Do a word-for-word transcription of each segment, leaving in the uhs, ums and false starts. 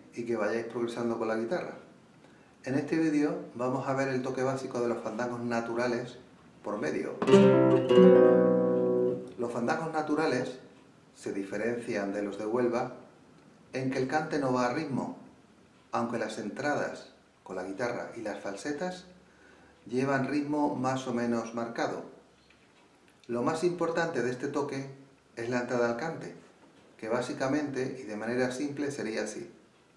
y que vayáis progresando con la guitarra. En este vídeo vamos a ver el toque básico de los fandangos naturales por medio. Los fandangos naturales se diferencian de los de Huelva en que el cante no va a ritmo, aunque las entradas con la guitarra y las falsetas llevan ritmo más o menos marcado. Lo más importante de este toque es la entrada al cante, que básicamente y de manera simple sería así.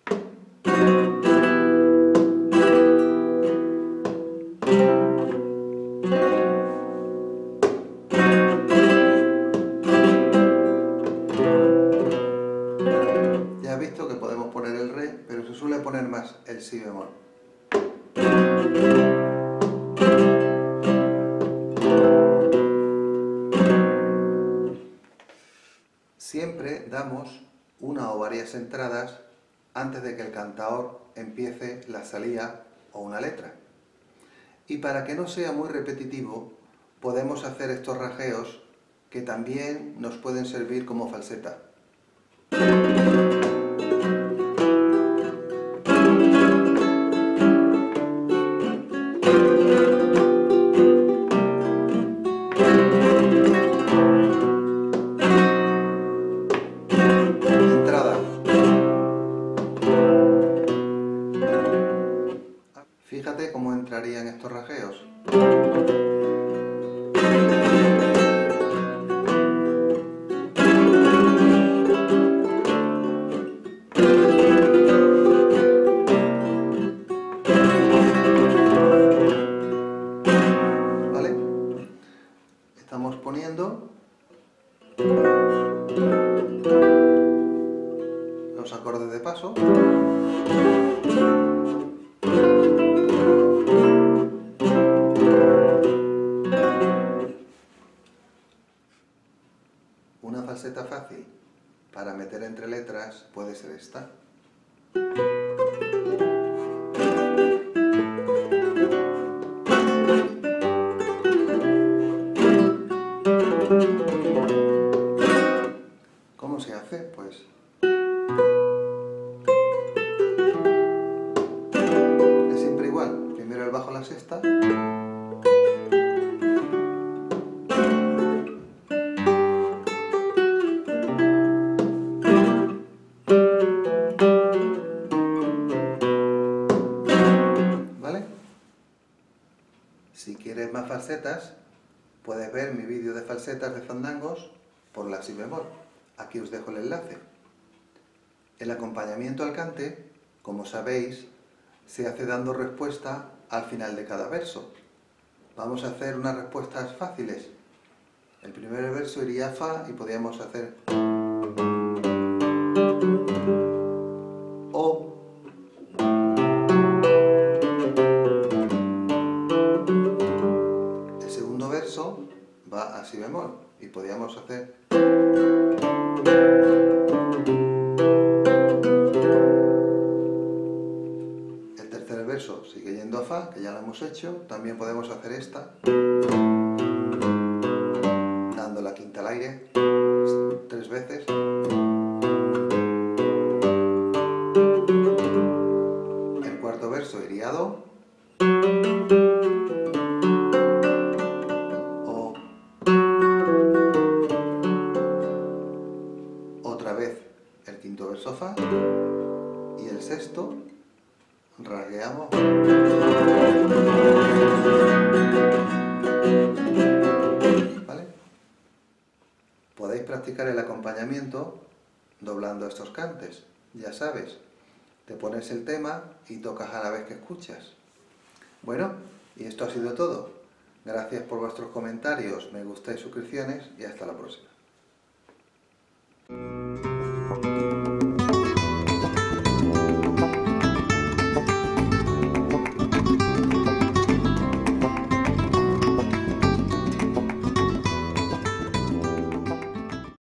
Ya has visto que podemos poner el re, pero se suele poner más el si bemol. Siempre damos una o varias entradas antes de que el cantaor empiece la salida o una letra. Y para que no sea muy repetitivo, podemos hacer estos rajeos que también nos pueden servir como falseta. Fíjate cómo entrarían estos rajeos. ¿Vale? Estamos poniendo los acordes de paso. Una falseta fácil para meter entre letras puede ser esta. ¿Cómo se hace? Pues es siempre igual. Primero el bajo la sexta. Si quieres más falsetas, puedes ver mi vídeo de falsetas de fandangos por la si bemol. Aquí os dejo el enlace. El acompañamiento al cante, como sabéis, se hace dando respuesta al final de cada verso. Vamos a hacer unas respuestas fáciles. El primer verso iría a fa y podríamos hacer o. Va a si bemol y podríamos hacer el tercer verso sigue yendo a fa, que ya lo hemos hecho. También podemos hacer esta dando la quinta al aire tres veces. El cuarto verso iría a do. Otra vez el quinto verso fa y el sexto rasgueamos. ¿Vale? Podéis practicar el acompañamiento doblando estos cantes. Ya sabes, te pones el tema y tocas a la vez que escuchas. Bueno, y esto ha sido todo. Gracias por vuestros comentarios, me gusta y suscripciones y hasta la próxima.